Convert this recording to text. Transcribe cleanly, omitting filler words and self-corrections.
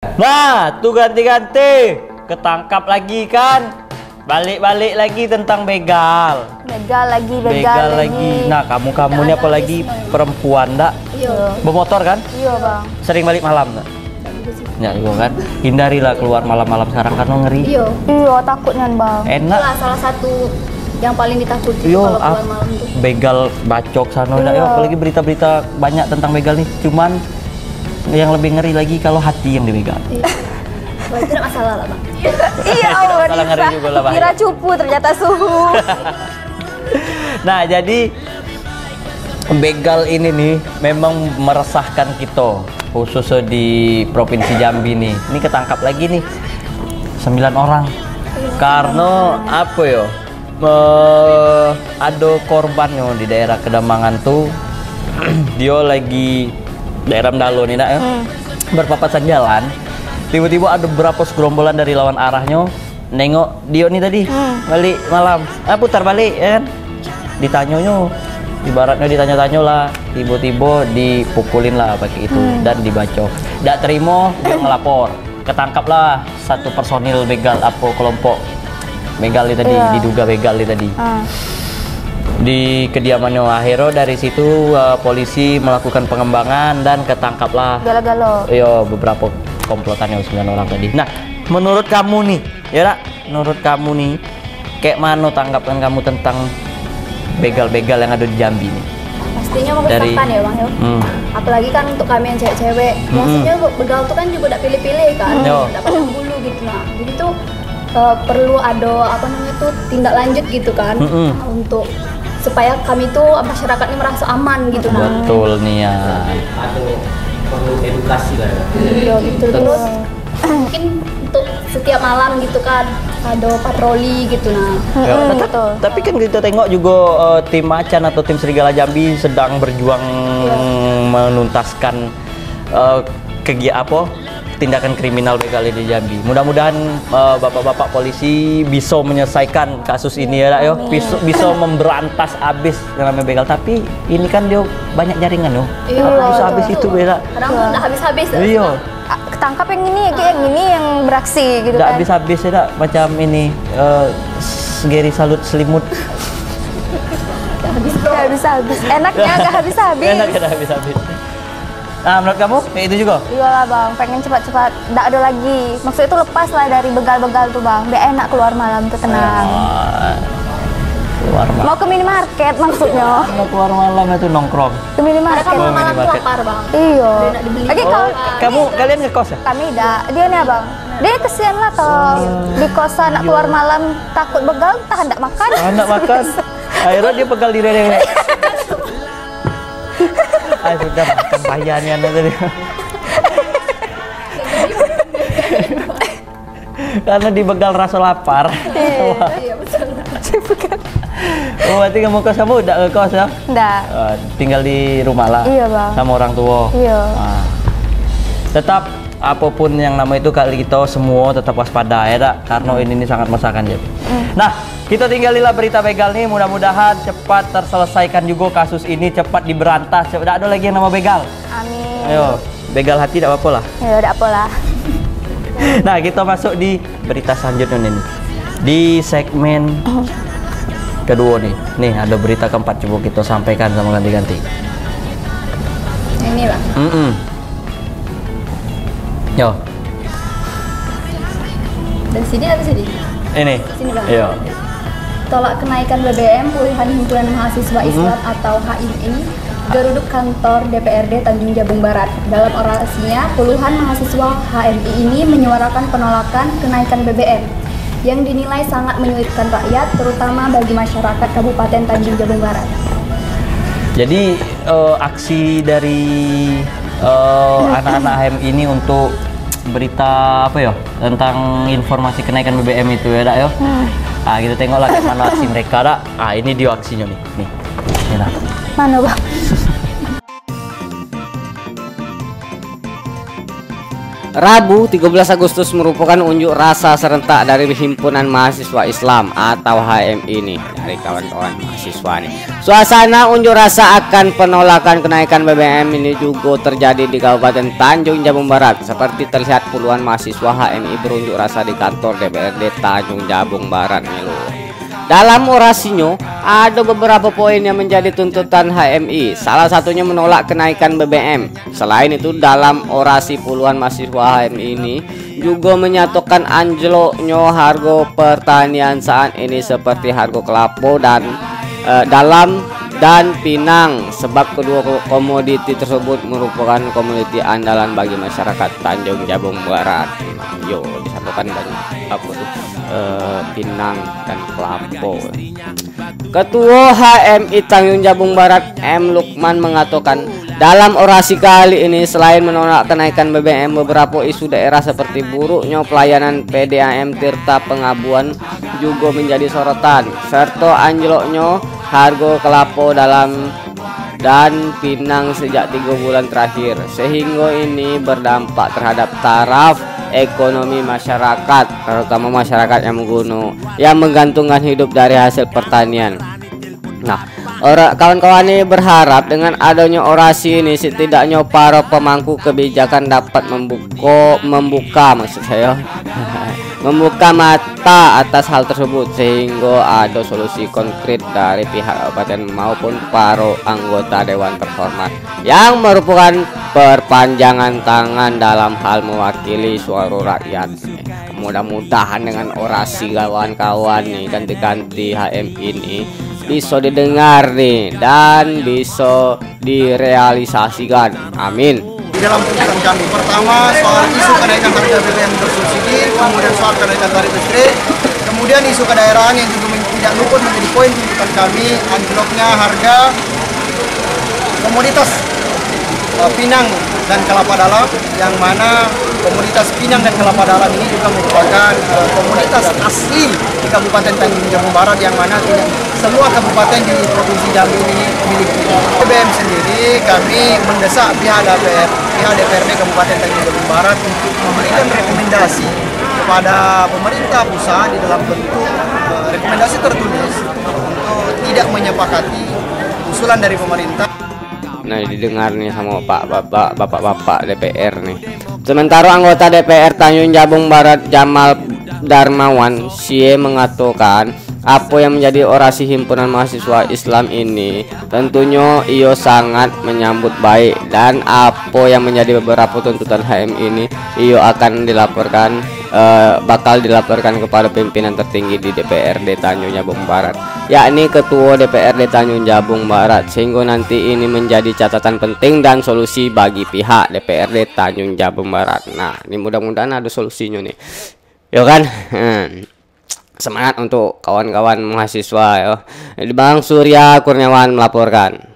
Nah, tuh ganti-ganti. Ketangkap lagi kan. Balik-balik lagi tentang begal. Begal lagi. Nah, kamu ini apalagi perempuan, dak? Iya. Bermotor kan? Iya, Bang. Sering balik malam, dak? Ya, juga kan. Hindarilah keluar malam-malam sekarang karena ngeri. Iya, takutnya, Bang. Enak. Itulah salah satu yang paling ditakuti Yo, kalau keluar malam tuh. begal bacok sana dak, yo. Apalagi berita-berita banyak tentang begal nih. Cuman yang lebih ngeri lagi kalau hati yang dibegal. Wah, itu tidak masalah lah, Bang. Iya, Allah. Malah ngeri juga lah, Bang. Kira cupu ternyata suhu. Nah, jadi begal ini nih memang meresahkan kita, khususnya di Provinsi Jambi nih. Ini ketangkap lagi nih 9 orang. Karena apa yo? Ada korbannya di daerah Kedamangan tuh. Dia lagi daerah Mdalo nih, nak ya. Berpapasan jalan. Tiba-tiba ada berapa segerombolan dari lawan arahnya nengok dia nih tadi balik malam, putar balik ya kan, ditanyonya ibaratnya ditanya-tanya lah, tiba-tiba dipukulin lah pakai itu dan dibacok. Tidak terima dia ngelapor, ketangkap lah satu personil begal apa kelompok begal tadi, diduga begal tadi di kediamannya. Akhirnya dari situ polisi melakukan pengembangan dan ketangkap lah beberapa komplotannya 9 orang tadi. Nah, menurut kamu nih, ya nak, menurut kamu nih, kayak mana tanggapan kamu tentang begal-begal yang ada di Jambi nih? Pastinya meresahkan ya, Bang. Apalagi kan untuk kami yang cewek-cewek, maksudnya begal tuh kan juga tidak pilih-pilih kan, tidak pandang bulu gitu. Nah, jadi tuh perlu ada apa namanya tuh tindak lanjut gitu kan, untuk supaya kami tuh masyarakat ini merasa aman gitu. Betul nih ya. Perlu edukasi lah ya. Iya gitu. Terus mungkin untuk setiap malam gitu kan ada patroli gitu. Tapi kan kita tengok juga tim Macan atau tim Serigala Jambi sedang berjuang menuntaskan tindakan kriminal begal di Jambi. Mudah-mudahan bapak-bapak polisi bisa menyelesaikan kasus ini ya, yo. Bisa memberantas abis yang namanya begal. Tapi ini kan dia banyak jaringan, yo. Bisa habis itu beda. Kadang tuh nggak habis-habis. Iya. Ketangkap yang ini, kayak yang ini yang beraksi gitu Nggak kan. habis-habis ya, macam ini Geri Salut selimut. Nggak habis-habis. Enaknya nggak habis-habis. Enak ya, habis-habis. Nah, menurut kamu kayak itu juga? Iyalah, Bang, pengen cepat-cepat nggak ada lagi. Maksudnya itu lepas lah dari begal-begal tuh, Bang. Biar enak keluar malam tuh, tenang. Keluar malam. Mau ke minimarket maksudnya. Mau keluar malam itu nongkrong. Ke minimarket. Kan malam tuh lapar, Bang. Iya. Enak dibeli. Oke, kalau Kalian ngekos ya? kami dah. Dia nih, Abang. Dia kesian lah kalau di kosan nak keluar malam takut begal, tahan ndak makan. Anak makan. Akhirnya dia pegal diri dia. Sudah makan bayannya tadi. Karena dibegal rasa lapar. Iya, betul. Oh, berarti kamu kos, kamu udah ngekos ya? Nggak. Tinggal di rumah lah. Iya, Bang. Sama orang tua. Iya. Tetap apapun yang nama itu kali kita semua tetap waspada ya, dak, karena ini sangat meresahkan ya. Nah, kita tinggalilah berita begal nih, mudah-mudahan cepat terselesaikan juga kasus ini, cepat diberantas. Tidak ada lagi yang nama begal. Amin. Ayo, begal hati tidak apa-apa lah. Ya udah apalah. Nah, kita masuk di berita selanjutnya nih. Di segmen kedua nih. Nih, ada berita keempat, coba kita sampaikan sama ganti-ganti. Ini, Bang. Yo. Dari sini atau sini? Ini. Sini, Bang. Yo. Tolak kenaikan BBM, puluhan himpunan mahasiswa Islam atau HIMI geruduk kantor DPRD Tanjung Jabung Barat. Dalam orasinya, puluhan mahasiswa HMI ini menyuarakan penolakan kenaikan BBM yang dinilai sangat menyulitkan rakyat, terutama bagi masyarakat Kabupaten Tanjung Jabung Barat. Jadi aksi dari anak-anak HMI ini untuk berita apa ya tentang informasi kenaikan BBM itu ya, dak ya. Ah, kita tengoklah kayak mana aksi mereka, dak. Ah, ini dia aksinya nih. Nih. Ini dah. Mana, Bang? Rabu 13 Agustus merupakan unjuk rasa serentak dari Himpunan Mahasiswa Islam atau HMI ini, dari kawan-kawan mahasiswa nih. Suasana unjuk rasa akan penolakan kenaikan BBM ini juga terjadi di Kabupaten Tanjung Jabung Barat. Seperti terlihat puluhan mahasiswa HMI berunjuk rasa di kantor DPRD Tanjung Jabung Barat nih loh. Dalam orasinya ada beberapa poin yang menjadi tuntutan HMI. Salah satunya menolak kenaikan BBM. Selain itu dalam orasi puluhan mahasiswa HMI ini juga menyatakan anjloknya harga pertanian saat ini seperti harga kelapa dan pinang, sebab kedua komoditi tersebut merupakan komoditi andalan bagi masyarakat Tanjung Jabung Barat. Yo, disatukan banyak apa tuh? Pinang dan kelapa. Ketua HMI Tanjung Jabung Barat M. Lukman mengatakan dalam orasi kali ini selain menolak kenaikan BBM, beberapa isu daerah seperti buruknya pelayanan PDAM Tirta Pengabuan juga menjadi sorotan, serta anjloknya harga kelapa dan pinang sejak 3 bulan terakhir, sehingga ini berdampak terhadap taraf ekonomi masyarakat, terutama masyarakat yang menggantungkan hidup dari hasil pertanian. Nah, kawan-kawan ini berharap dengan adanya orasi ini setidaknya para pemangku kebijakan dapat membuka maksud saya membuka mata atas hal tersebut, sehingga ada solusi konkret dari pihak kabupaten maupun para anggota Dewan Terhormat yang merupakan perpanjangan tangan dalam hal mewakili suara rakyat. Mudah-mudahan dengan orasi kawan-kawan nih ganti-ganti HMI ini bisa didengar nih dan bisa direalisasikan. Amin. Di dalam tuntutan kami, pertama soal isu kenaikan harga BBM bersubsidi, kemudian soal kenaikan tarif listrik, kemudian isu kedaerahan yang juga tidak luput menjadi poin tuntutan kami, anjloknya harga komoditas pinang dan kelapa dalam, yang mana komoditas pinang dan kelapa dalam ini juga merupakan komoditas asli di Kabupaten Tanjung Jabung Barat, yang mana tidak semua kabupaten di Provinsi Jambi ini memiliki. BBM sendiri kami mendesak pihak DPRD Kabupaten Tanjung Jabung Barat untuk memberikan rekomendasi kepada pemerintah pusat di dalam bentuk rekomendasi tertulis untuk tidak menyepakati usulan dari pemerintah. Nah, didengar nih sama bapak-bapak DPR nih. Sementara anggota DPR Tanjung Jabung Barat Jamal Darmawan Sie mengatakan apa yang menjadi orasi Himpunan Mahasiswa Islam ini tentunya ia sangat menyambut baik, dan apa yang menjadi beberapa tuntutan HMI ini ia akan bakal dilaporkan kepada pimpinan tertinggi di DPRD Tanjung Jabung Barat, yakni Ketua DPRD Tanjung Jabung Barat, sehingga nanti ini menjadi catatan penting dan solusi bagi pihak DPRD Tanjung Jabung Barat. Nah, ini mudah-mudahan ada solusinya nih, ya kan? Semangat untuk kawan-kawan mahasiswa ya. Bang Surya Kurniawan melaporkan.